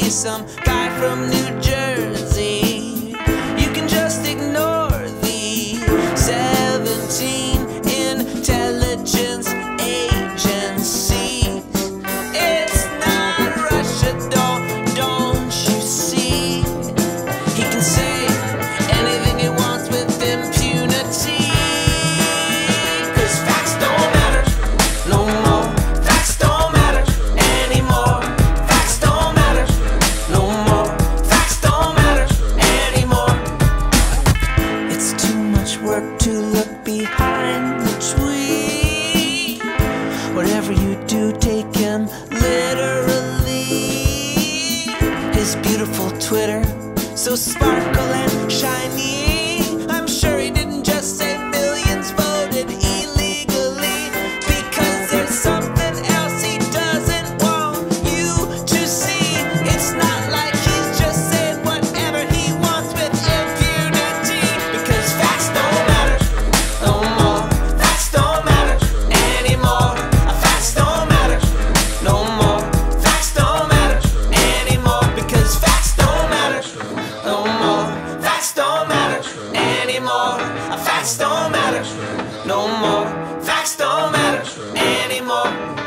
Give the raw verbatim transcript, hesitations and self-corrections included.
say some guy from New Jersey. You can just ignore the seventeen intelligence agencies. It's not Russia, don't, don't you see? He can say anything he wants with impunity. Cause facts don't matter no more. Facts don't matter anymore. Facts don't matter no more. Facts don't matter anymore. It's too much work to look behind the tweet. Whatever you do, take him literally. His beautiful Twitter, so sparkle and shiny. I'm sure he didn't just say millions voted illegally, because there's something else he doesn't want you to see. It's not like he's just saying whatever he wants with impunity. Because facts don't matter no more. Facts don't matter anymore. Facts don't matter no more. Facts don't matter anymore. Because facts don't matter no more. Facts don't matter anymore. Facts don't matter no more. Facts don't matter anymore.